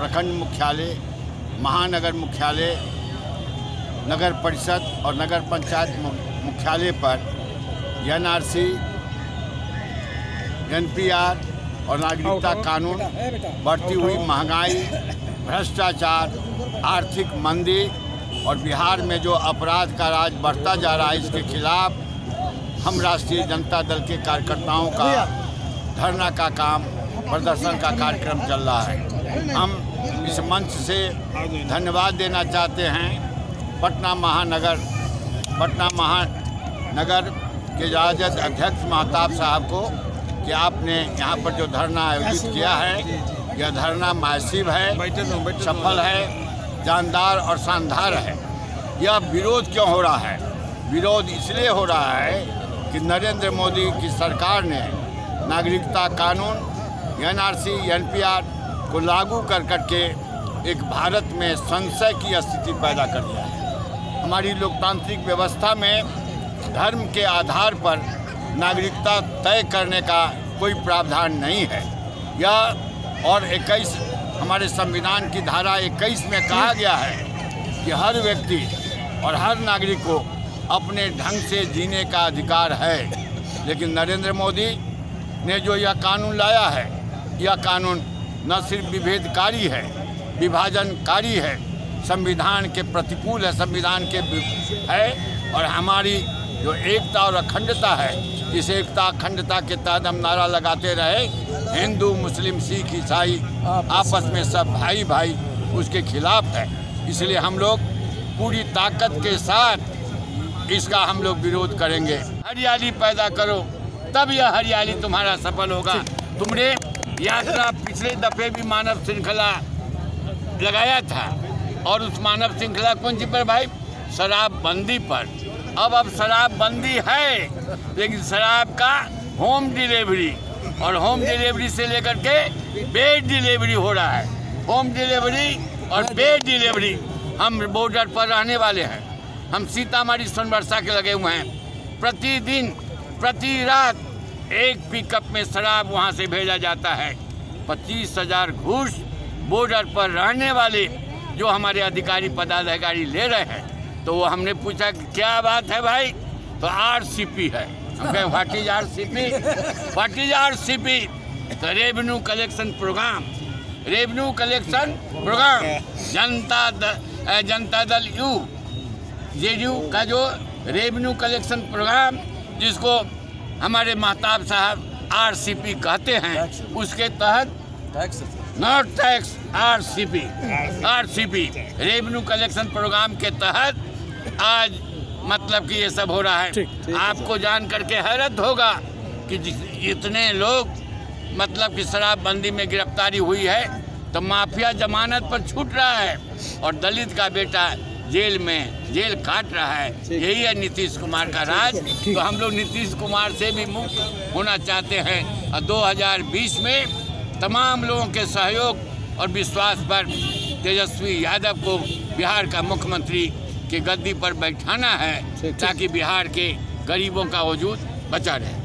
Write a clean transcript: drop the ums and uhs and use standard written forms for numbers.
प्रखंड मुख्यालय, महानगर मुख्यालय, नगर परिषद और नगर पंचायत मुख्यालय पर NRC, NPR और नागरिकता कानून, बढ़ती हुई महंगाई, भ्रष्टाचार, आर्थिक मंदी और बिहार में जो अपराध का राज बढ़ता जा रहा है, इसके खिलाफ हम राष्ट्रीय जनता दल के कार्यकर्ताओं का धरना का काम, प्रदर्शन का कार्यक्रम चल रहा है। हम इस मंच से धन्यवाद देना चाहते हैं पटना महानगर के राजद अध्यक्ष महताब साहब को कि आपने यहाँ पर जो धरना आयोजित किया है, यह धरना मैसिव है, सफल है, जानदार और शानदार है। यह विरोध क्यों हो रहा है? विरोध इसलिए हो रहा है कि नरेंद्र मोदी की सरकार ने नागरिकता कानून, NRC, NPR को लागू करके एक भारत में संशय की स्थिति पैदा कर दिया है। हमारी लोकतांत्रिक व्यवस्था में धर्म के आधार पर नागरिकता तय करने का कोई प्रावधान नहीं है। यह और 21 हमारे संविधान की धारा 21 में कहा गया है कि हर व्यक्ति और हर नागरिक को अपने ढंग से जीने का अधिकार है। लेकिन नरेंद्र मोदी ने जो यह कानून लाया है, यह कानून न सिर्फ विभेदकारी है, विभाजनकारी है, संविधान के प्रतिकूल है, संविधान के है। और हमारी जो एकता और अखंडता है, इस एकता अखंडता के तहत हम नारा लगाते रहे, हिंदू, मुस्लिम, सिख, ईसाई आपस में सब भाई भाई, उसके खिलाफ है। इसलिए हम लोग पूरी ताकत के साथ इसका हम लोग विरोध करेंगे। हरियाली पैदा करो, तब यह हरियाली तुम्हारा सफल होगा। तुमने यात्रा पिछले दफे भी मानव श्रृंखला लगाया था, और उस मानव श्रृंखला कौन सी पर भाई? शराबबंदी पर। अब शराबबंदी है, लेकिन शराब का होम डिलीवरी, और होम डिलीवरी से लेकर के बेड डिलीवरी हो रहा है। होम डिलीवरी और बेड डिलीवरी। हम बॉर्डर पर रहने वाले हैं, हम सीतामढ़ी सोनबरसा के लगे हुए हैं। प्रतिदिन प्रति रात एक पिकअप में शराब वहाँ से भेजा जाता है। 25,000 घूस बॉर्डर पर रहने वाले जो हमारे अधिकारी पदाधिकारी ले रहे हैं। तो वो हमने पूछा कि क्या बात है भाई? तो RCP है। हम कहे what is RCP? What is RCP? तो revenue collection programme. Revenue collection programme Janata Dal JDU का जो रेवेन्यू कलेक्शन प्रोग्राम, जिसको हमारे महताब साहब RCP कहते हैं, उसके तहत not tax RCP revenue collection programme के तहत आज मतलब कि ये सब हो रहा है। आपको जान करके हैरत होगा कि इतने लोग मतलब कि शराबबंदी में गिरफ्तारी हुई है, तो माफिया जमानत पर छूट रहा है, और दलित का बेटा जेल काट रहा है। यही है नीतीश कुमार का राज। तो हम लोग नीतीश कुमार से भी मुक्त होना चाहते हैं, और 2020 में तमाम लोगों के सहयोग और विश्वास पर तेजस्वी यादव को बिहार का मुख्यमंत्री की गद्दी पर बैठाना है, ताकि बिहार के गरीबों का वजूद बचा रहे।